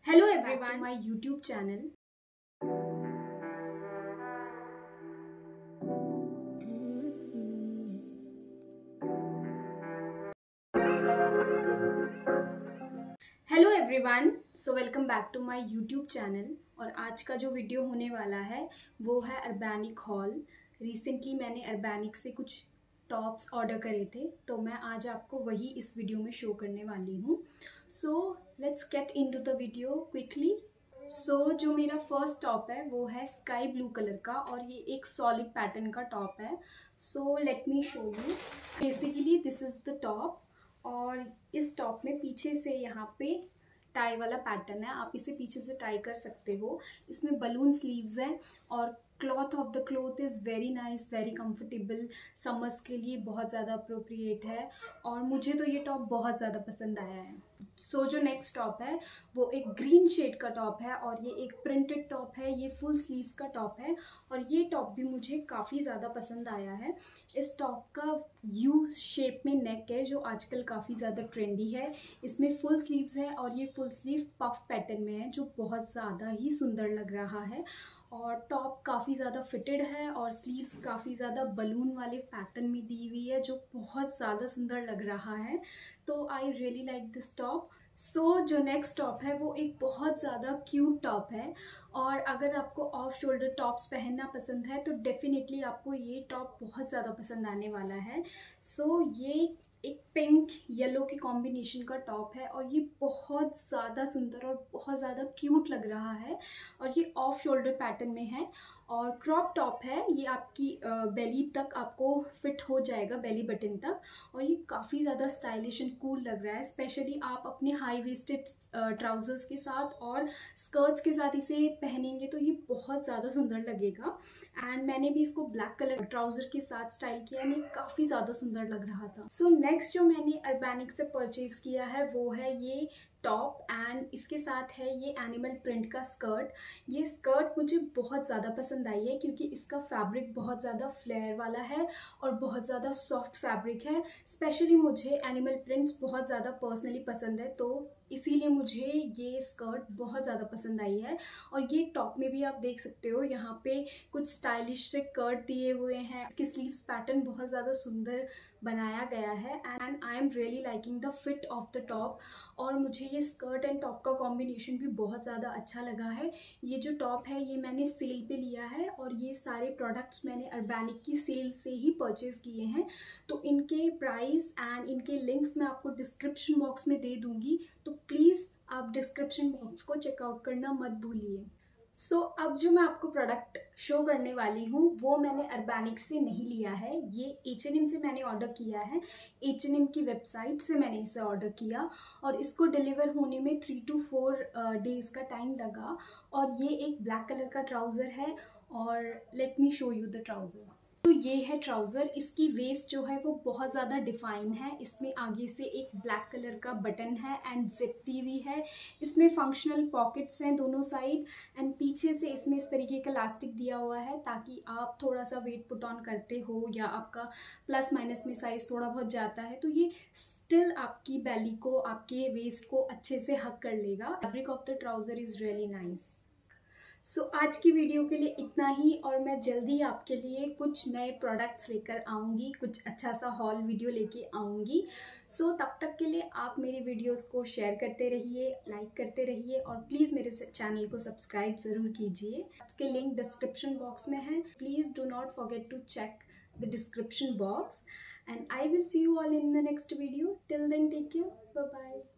Hello everyone, to my YouTube channel. Hello everyone, so welcome back to my YouTube channel. और आज का जो video होने वाला है वो है अर्बैनिक हॉल। रिसेंटली मैंने अर्बैनिक से कुछ टॉप्स ऑर्डर करे थे, तो मैं आज आपको वही इस वीडियो में शो करने वाली हूँ। So let's get into the video quickly. So जो मेरा फर्स्ट टॉप है वो है स्काई ब्लू कलर का और ये एक सॉलिड पैटर्न का टॉप है। So let me show you. Basically this is the top और इस टॉप में पीछे से यहाँ पे टाई वाला पैटर्न है, आप इसे पीछे से टाई कर सकते हो। इसमें बलून स्लीव्स हैं और cloth of the cloth is very nice, very comfortable. Summers के लिए बहुत ज़्यादा अप्रोप्रिएट है और मुझे तो ये टॉप बहुत ज़्यादा पसंद आया है। सो जो नेक्स्ट टॉप है वो एक ग्रीन शेड का टॉप है और ये एक प्रिंटेड टॉप है। ये फुल स्लीव्स का टॉप है और ये टॉप भी मुझे काफ़ी ज़्यादा पसंद आया है। इस टॉप का यू शेप में नेक है जो आजकल काफ़ी ज़्यादा ट्रेंडी है। इसमें फुल स्लीव्स है और ये फुल स्लीव पफ पैटर्न में है जो बहुत ज़्यादा ही सुंदर लग रहा है। और टॉप काफ़ी ज़्यादा फिटेड है और स्लीव्स काफ़ी ज़्यादा बलून वाले पैटर्न में दी हुई है जो बहुत ज़्यादा सुंदर लग रहा है। तो I really like this top. So जो नेक्स्ट टॉप है वो एक बहुत ज़्यादा क्यूट टॉप है और अगर आपको ऑफ शोल्डर टॉप्स पहनना पसंद है तो डेफिनेटली आपको ये टॉप बहुत ज़्यादा पसंद आने वाला है। सो ये एक पिंक येलो के कॉम्बिनेशन का टॉप है और ये बहुत ज़्यादा सुंदर और बहुत ज़्यादा क्यूट लग रहा है और ये ऑफ शोल्डर पैटर्न में है और क्रॉप टॉप है। ये आपकी बेली तक आपको फिट हो जाएगा, बेली बटन तक, और ये काफ़ी ज़्यादा स्टाइलिश एंड कूल लग रहा है। स्पेशली आप अपने हाई वेस्टेड ट्राउजर्स के साथ और स्कर्ट्स के साथ इसे पहनेंगे तो ये बहुत ज़्यादा सुंदर लगेगा। एंड मैंने भी इसको ब्लैक कलर ट्राउज़र के साथ स्टाइल किया है, ये काफ़ी ज़्यादा सुंदर लग रहा था। सो नेक्स्ट जो मैंने अर्बैनिक से परचेज़ किया है वो है ये टॉप एंड इसके साथ है ये एनिमल प्रिंट का स्कर्ट। ये स्कर्ट मुझे बहुत ज़्यादा पसंद आई है क्योंकि इसका फैब्रिक बहुत ज़्यादा फ्लेयर वाला है और बहुत ज़्यादा सॉफ्ट फैब्रिक है। स्पेशली मुझे एनिमल प्रिंट्स बहुत ज़्यादा पर्सनली पसंद है, तो इसीलिए मुझे ये स्कर्ट बहुत ज़्यादा पसंद आई है। और ये टॉप में भी आप देख सकते हो यहाँ पे कुछ स्टाइलिश से कर्ट दिए हुए हैं। इसके स्लीव्स पैटर्न बहुत ज़्यादा सुंदर बनाया गया है and I am really liking the fit of the top. और मुझे ये स्कर्ट एंड टॉप का कॉम्बिनेशन भी बहुत ज़्यादा अच्छा लगा है। ये जो टॉप है ये मैंने सेल पे लिया है और ये सारे प्रोडक्ट्स मैंने अर्बैनिक की सेल से ही परचेज़ किए हैं। तो इनके प्राइस एंड इनके लिंक्स मैं आपको डिस्क्रिप्शन बॉक्स में दे दूँगी, तो प्लीज़ आप डिस्क्रिप्शन बॉक्स को चेकआउट करना मत भूलिए। सो अब जो मैं आपको प्रोडक्ट शो करने वाली हूँ वो मैंने अर्बैनिक से नहीं लिया है, ये H&M से मैंने ऑर्डर किया है। H&M की वेबसाइट से मैंने इसे ऑर्डर किया और इसको डिलीवर होने में 3 to 4 डेज़ का टाइम लगा। और ये एक ब्लैक कलर का ट्राउज़र है और let me show you the trouser. तो ये है ट्राउज़र। इसकी वेस्ट जो है वो बहुत ज़्यादा डिफाइन है। इसमें आगे से एक ब्लैक कलर का बटन है एंड जिप दी हुई है। इसमें फंक्शनल पॉकेट्स हैं दोनों साइड एंड पीछे से इसमें इस तरीके का इलास्टिक दिया हुआ है ताकि आप थोड़ा सा वेट पुट ऑन करते हो या आपका प्लस माइनस में साइज़ थोड़ा बहुत जाता है तो ये स्टिल आपकी बेली को, आपके वेस्ट को अच्छे से हक कर लेगा। Fabric of the trouser is really nice. So आज की वीडियो के लिए इतना ही और मैं जल्दी आपके लिए कुछ नए प्रोडक्ट्स लेकर आऊँगी, कुछ अच्छा सा हॉल वीडियो लेके आऊँगी। सो तब तक के लिए आप मेरी वीडियोस को शेयर करते रहिए, लाइक करते रहिए और प्लीज़ मेरे चैनल को सब्सक्राइब ज़रूर कीजिए। इसके लिंक डिस्क्रिप्शन बॉक्स में है, please do not forget to check the description box and I will see you all in the next video. Till then take care, bye bye.